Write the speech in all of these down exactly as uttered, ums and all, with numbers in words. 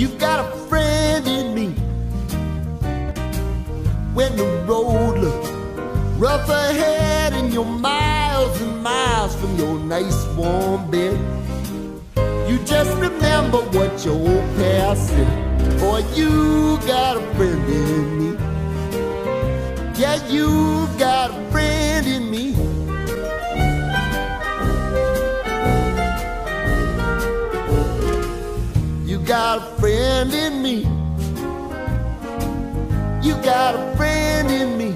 You've got a friend in me. When the road looks rough ahead and you're miles and miles from your nice warm bed, you just remember what your old past said. Boy, you got a friend in me. Yeah, you got a friend in me. You got a friend in me. You got a friend in me.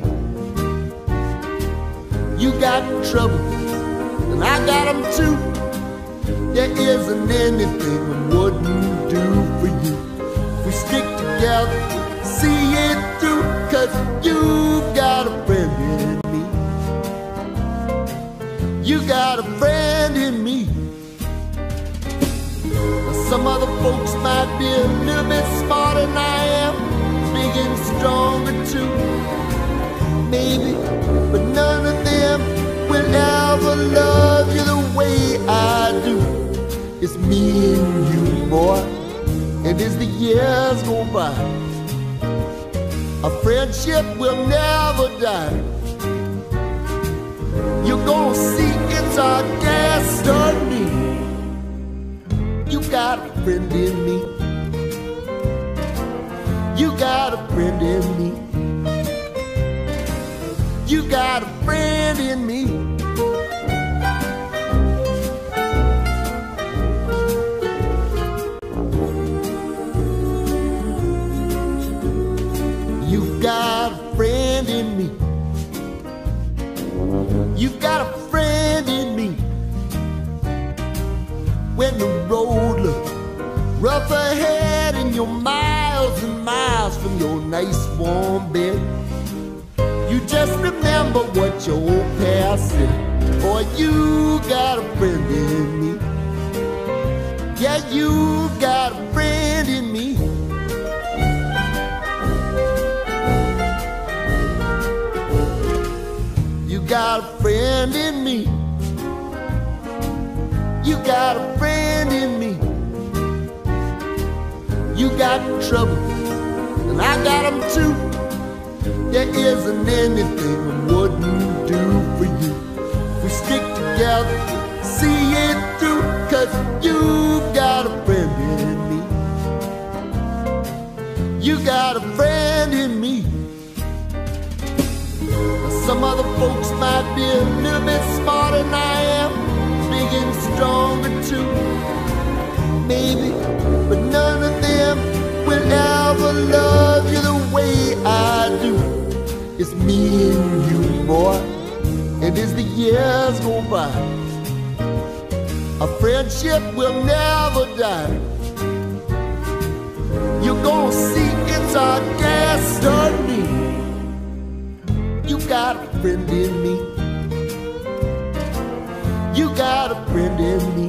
You got trouble, and I got them too. There isn't anything I wouldn't do for you. We stick together, see it through, 'cause you've got a friend in me. You got a friend in me. Some other folks might be a little bit smarter than I am, big and stronger too, maybe, but none of them will ever love you the way I do. It's me and you, boy, and as the years go by, our friendship will never die. You're gonna see it's our destiny. You got a friend in me. You got a friend in me. You got a friend in me. You got a friend in me. You got a friend in me. When the road looks rough ahead and you're miles and miles from your nice warm bed, you just remember what your old past said. Boy, you got a friend in me. Yeah, you got a friend in me. You got a friend in me. You got a friend in me. You got trouble, and I got them too. There isn't anything I wouldn't do for you. We stick together, see it through, 'cause you've got a friend in me. You got a friend in me. Some other folks might be a little bit smarter than I am, big and stronger too, maybe, but none of them will ever love you the way I do. It's me and you, boy, and as the years go by, our friendship will never die. You're gonna see it's our destiny. You got a friend in me. You got a friend in me.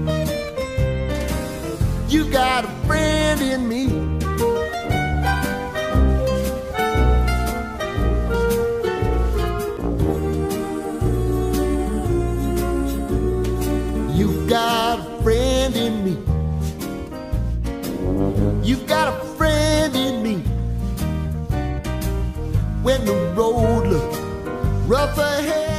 You got a friend in me. You got a friend in me. You got a friend in me. When the road looks rough ahead